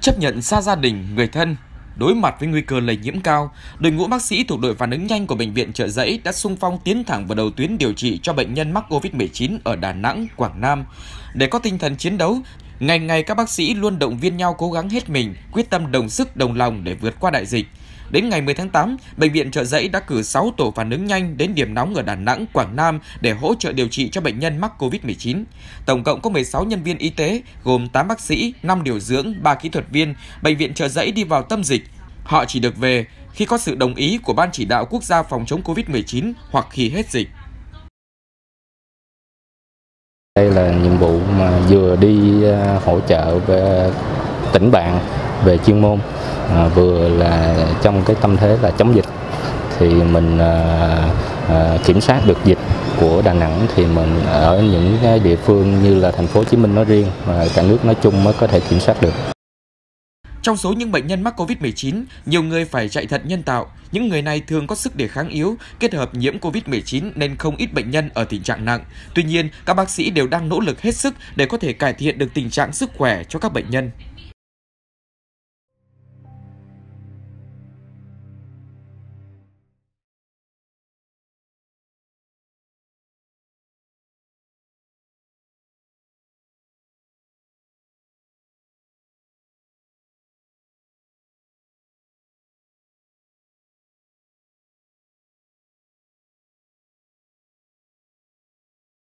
Chấp nhận xa gia đình, người thân, đối mặt với nguy cơ lây nhiễm cao, đội ngũ bác sĩ thuộc đội phản ứng nhanh của Bệnh viện Chợ Giấy đã xung phong tiến thẳng vào đầu tuyến điều trị cho bệnh nhân mắc Covid-19 ở Đà Nẵng, Quảng Nam. Để có tinh thần chiến đấu, ngày ngày các bác sĩ luôn động viên nhau cố gắng hết mình, quyết tâm đồng sức đồng lòng để vượt qua đại dịch. Đến ngày 10 tháng 8, Bệnh viện Chợ Giấy đã cử 6 tổ phản ứng nhanh đến điểm nóng ở Đà Nẵng, Quảng Nam để hỗ trợ điều trị cho bệnh nhân mắc Covid-19. Tổng cộng có 16 nhân viên y tế, gồm 8 bác sĩ, 5 điều dưỡng, 3 kỹ thuật viên. Bệnh viện Chợ Giấy đi vào tâm dịch. Họ chỉ được về khi có sự đồng ý của Ban Chỉ đạo Quốc gia phòng chống Covid-19 hoặc khi hết dịch. Đây là nhiệm vụ mà vừa đi hỗ trợ về tỉnh bạn về chuyên môn, vừa là trong cái tâm thế là chống dịch. Thì mình kiểm soát được dịch của Đà Nẵng thì mình ở những cái địa phương như là thành phố Hồ Chí Minh nói riêng và cả nước nói chung mới có thể kiểm soát được. Trong số những bệnh nhân mắc Covid-19, nhiều người phải chạy thận nhân tạo. Những người này thường có sức đề kháng yếu, kết hợp nhiễm Covid-19 nên không ít bệnh nhân ở tình trạng nặng. Tuy nhiên, các bác sĩ đều đang nỗ lực hết sức để có thể cải thiện được tình trạng sức khỏe cho các bệnh nhân.